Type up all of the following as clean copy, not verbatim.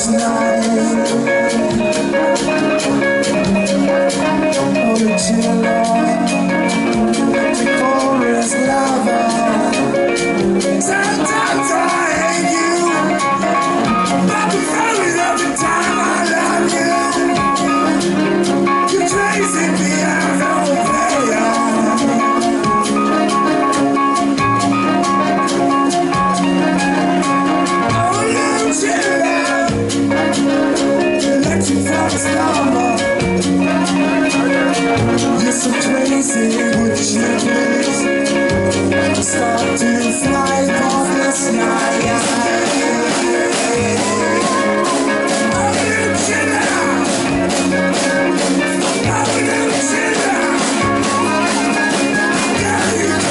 last night. Oh, the cello, the chorus lover. Sometimes I hate you, but the feeling every time I love you. You're chasing me out of there. Oh, little cello, electric fox lover. You're so crazy with your lips. Start to fly off the sky. Oh, little cello, oh, little cello, there you go.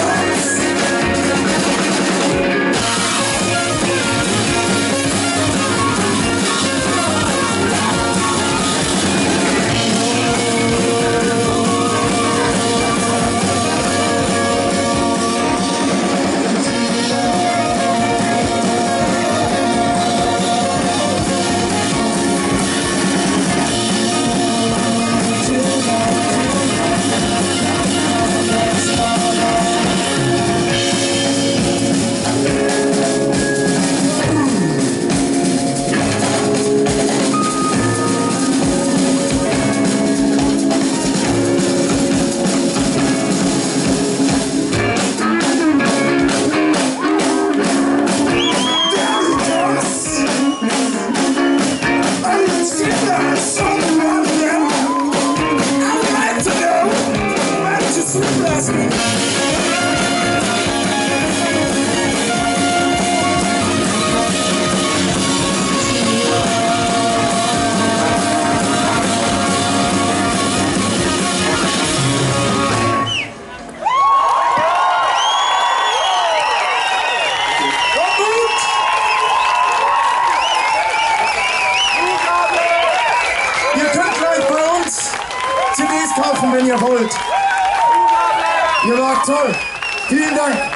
Kaufen, wenn ihr wollt. Ihr wart toll. Vielen Dank.